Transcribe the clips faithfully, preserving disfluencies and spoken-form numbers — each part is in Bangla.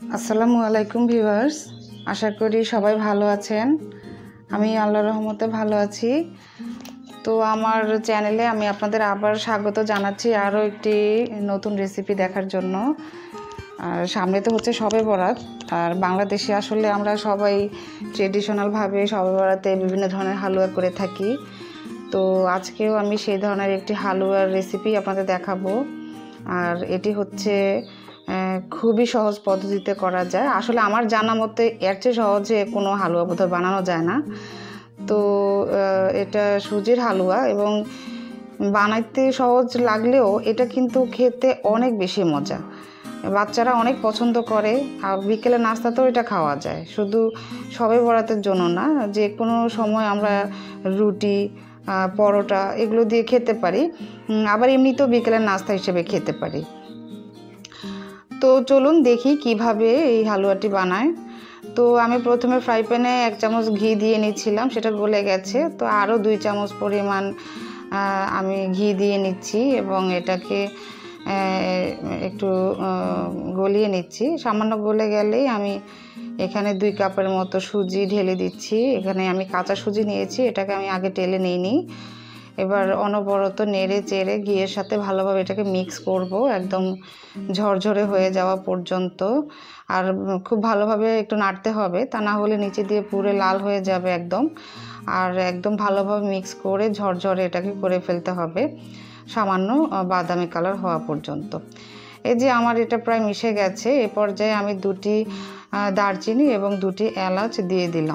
আসসালামু আলাইকুম ভিউয়ার্স, আশা করি সবাই ভালো আছেন। আমি আল্লাহর রহমতে ভালো আছি। তো আমার চ্যানেলে আমি আপনাদের আবার স্বাগত জানাচ্ছি আরও একটি নতুন রেসিপি দেখার জন্য। আর সামনে তো হচ্ছে শবে বরাত, আর বাংলাদেশে আসলে আমরা সবাই ট্রেডিশনালভাবে শবে বরাতে বিভিন্ন ধরনের হালুয়া করে থাকি। তো আজকেও আমি সেই ধরনের একটি হালুয়ার রেসিপি আপনাদের দেখাবো। আর এটি হচ্ছে খুবই সহজ পদ্ধতিতে করা যায়। আসলে আমার জানা মতে এর চেয়ে সহজে কোনো হালুয়া বোধহয় বানানো যায় না। তো এটা সুজির হালুয়া এবং বানাইতে সহজ লাগলেও এটা কিন্তু খেতে অনেক বেশি মজা। বাচ্চারা অনেক পছন্দ করে, আর বিকেলে নাস্তাতেও এটা খাওয়া যায়। শুধু শবে বরাতের জন্য না, যে কোনো সময় আমরা রুটি, পরোটা এগুলো দিয়ে খেতে পারি, আবার এমনিতেও বিকেলের নাস্তা হিসেবে খেতে পারি। তো চলুন দেখি কিভাবে এই হালুয়াটি বানায়। তো আমি প্রথমে ফ্রাই প্যানে এক চামচ ঘি দিয়ে নিচ্ছিলাম, সেটা গলে গেছে। তো আরও দুই চামচ পরিমাণ আমি ঘি দিয়ে নিচ্ছি এবং এটাকে একটু গলিয়ে নিচ্ছি। সামান্য গলে গেলেই আমি এখানে দুই কাপের মতো সুজি ঢেলে দিচ্ছি। এখানে আমি কাঁচা সুজি নিয়েছি, এটাকে আমি আগে টেলে নিইনি। এবার অনবরত নেড়ে চেড়ে ঘিয়ের সাথে ভালোভাবে এটাকে মিক্স করব, একদম ঝরঝরে হয়ে যাওয়া পর্যন্ত। আর খুব ভালোভাবে একটু নাড়তে হবে, তা না হলে নিচে দিয়ে পুরো লাল হয়ে যাবে একদম। আর একদম ভালোভাবে মিক্স করে ঝরঝরে এটাকে করে ফেলতে হবে, সামান্য বাদামি কালার হওয়া পর্যন্ত। এই যে আমার এটা প্রায় মিশে গেছে। এ পর্যায়ে আমি দুটি দারচিনি এবং দুটি এলাচ দিয়ে দিলাম।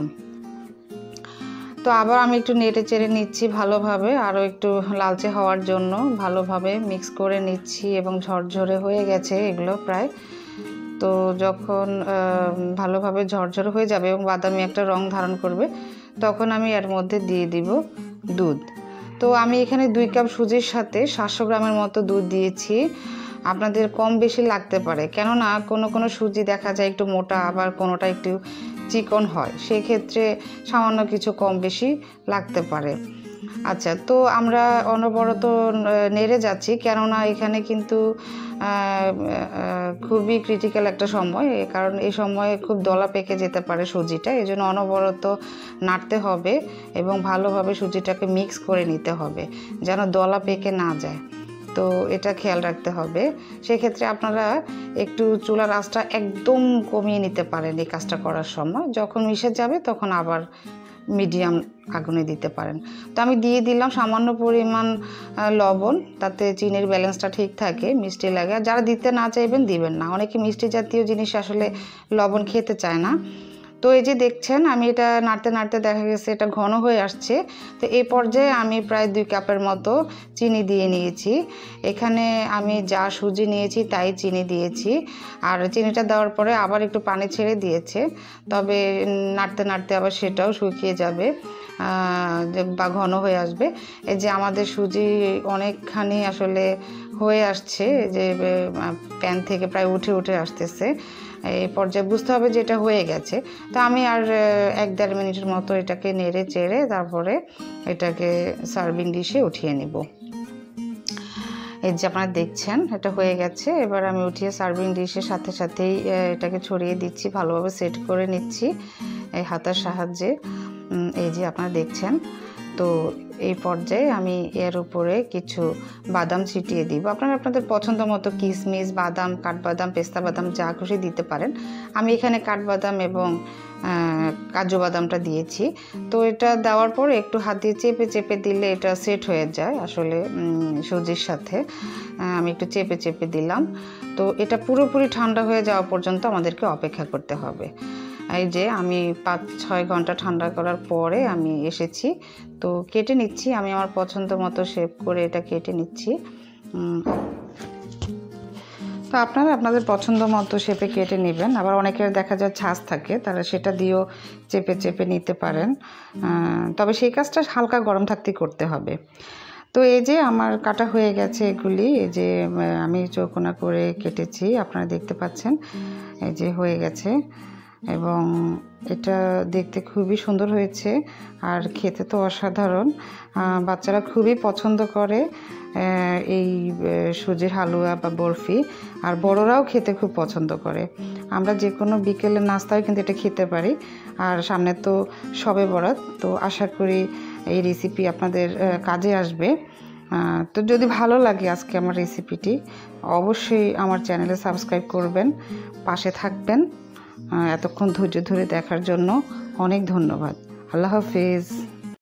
তো আবার আমি একটু নেড়ে চেড়ে নিচ্ছি ভালোভাবে, আরও একটু লালচে হওয়ার জন্য ভালোভাবে মিক্স করে নিচ্ছি এবং ঝরঝরে হয়ে গেছে এগুলো প্রায়। তো যখন ভালোভাবে ঝরঝরে হয়ে যাবে এবং বাদামি একটা রং ধারণ করবে, তখন আমি এর মধ্যে দিয়ে দিব দুধ। তো আমি এখানে দুই কাপ সুজির সাথে সাতশো গ্রামের মতো দুধ দিয়েছি। আপনাদের কম বেশি লাগতে পারে, কেননা কোনো কোনো সুজি দেখা যায় একটু মোটা, আবার কোনোটা একটু চিকন হয়, সেক্ষেত্রে সামান্য কিছু কম বেশি লাগতে পারে। আচ্ছা, তো আমরা অনবরত নেড়ে যাচ্ছি, কেননা এখানে কিন্তু খুবই ক্রিটিক্যাল একটা সময়, কারণ এই সময়ে খুব দলা পেকে যেতে পারে সুজিটা। এই জন্য অনবরত নাড়তে হবে এবং ভালোভাবে সুজিটাকে মিক্স করে নিতে হবে, যেন দলা পেকে না যায়। তো এটা খেয়াল রাখতে হবে। সেক্ষেত্রে আপনারা একটু চুলার আঁচটা একদম কমিয়ে নিতে পারেন এই কাজটা করার সময়। যখন মিশে যাবে তখন আবার মিডিয়াম আগুনে দিতে পারেন। তো আমি দিয়ে দিলাম সামান্য পরিমাণ লবণ, তাতে চিনির ব্যালেন্সটা ঠিক থাকে, মিষ্টি লাগে। আর যারা দিতে না চাইবেন দিবেন না, অনেকে মিষ্টি জাতীয় জিনিস আসলে লবণ খেতে চায় না। তো এই যে দেখছেন আমি এটা নাড়তে নাড়তে দেখা গেছে এটা ঘন হয়ে আসছে। তো এই পর্যায়ে আমি প্রায় দুই কাপের মতো চিনি দিয়ে নিয়েছি। এখানে আমি যা সুজি নিয়েছি তাই চিনি দিয়েছি। আর চিনিটা দেওয়ার পরে আবার একটু পানি ছেড়ে দিয়েছে, তবে নাড়তে নাড়তে আবার সেটাও শুকিয়ে যাবে বা ঘন হয়ে আসবে। এই যে আমাদের সুজি অনেকখানি আসলে হয়ে আসছে, যে প্যান থেকে প্রায় উঠে উঠে আসতেছে। এই পর্যায়ে বুঝতে হবে যে এটা হয়ে গেছে। তো আমি আর এক দেড় মিনিটের মতো এটাকে নেড়ে চেড়ে তারপরে এটাকে সার্ভিং ডিশে উঠিয়ে নেব। এই যে আপনারা দেখছেন এটা হয়ে গেছে। এবার আমি উঠিয়ে সার্ভিং ডিশের সাথে সাথেই এটাকে ছড়িয়ে দিচ্ছি, ভালোভাবে সেট করে নিচ্ছি এই হাতার সাহায্যে। এই যে আপনারা দেখছেন। তো এই পর্যায়ে আমি এর উপরে কিছু বাদাম ছিটিয়ে দিব। আপনারা আপনাদের পছন্দ মতো কিশমিশ, বাদাম, কাঠবাদাম, পেস্তা বাদাম যা খুশি দিতে পারেন। আমি এখানে কাঠবাদাম এবং কাজু বাদামটা দিয়েছি। তো এটা দেওয়ার পরে একটু হাত দিয়ে চেপে চেপে দিলে এটা সেট হয়ে যায় আসলে সুজির সাথে। আমি একটু চেপে চেপে দিলাম। তো এটা পুরোপুরি ঠান্ডা হয়ে যাওয়া পর্যন্ত আমাদেরকে অপেক্ষা করতে হবে। এই যে আমি পাঁচ ছয় ঘন্টা ঠান্ডা করার পরে আমি এসেছি। তো কেটে নিচ্ছি, আমি আমার পছন্দ মতো শেপ করে এটা কেটে নিচ্ছি। তো আপনারা আপনাদের পছন্দ মতো শেপে কেটে নেবেন। আবার অনেকের দেখা যায় ছাঁচ থাকে, তারা সেটা দিয়েও চেপে চেপে নিতে পারেন, তবে সেই কাজটা হালকা গরম থাকতেই করতে হবে। তো এই যে আমার কাটা হয়ে গেছে এগুলি, এই যে আমি চৌকোনা করে কেটেছি, আপনারা দেখতে পাচ্ছেন এই যে হয়ে গেছে। এবং এটা দেখতে খুবই সুন্দর হয়েছে আর খেতে তো অসাধারণ। বাচ্চারা খুবই পছন্দ করে এই সুজির হালুয়া বা বরফি, আর বড়রাও খেতে খুব পছন্দ করে। আমরা যে কোনো বিকেলের নাস্তায় কিন্তু এটা খেতে পারি। আর সামনে তো শবে বরাত, তো আশা করি এই রেসিপি আপনাদের কাজে আসবে। তো যদি ভালো লাগে আজকে আমার রেসিপিটি, অবশ্যই আমার চ্যানেলে সাবস্ক্রাইব করবেন, পাশে থাকবেন। এতক্ষণ ধৈর্য ধরে দেখার জন্য অনেক ধন্যবাদ। আল্লাহ হাফেজ।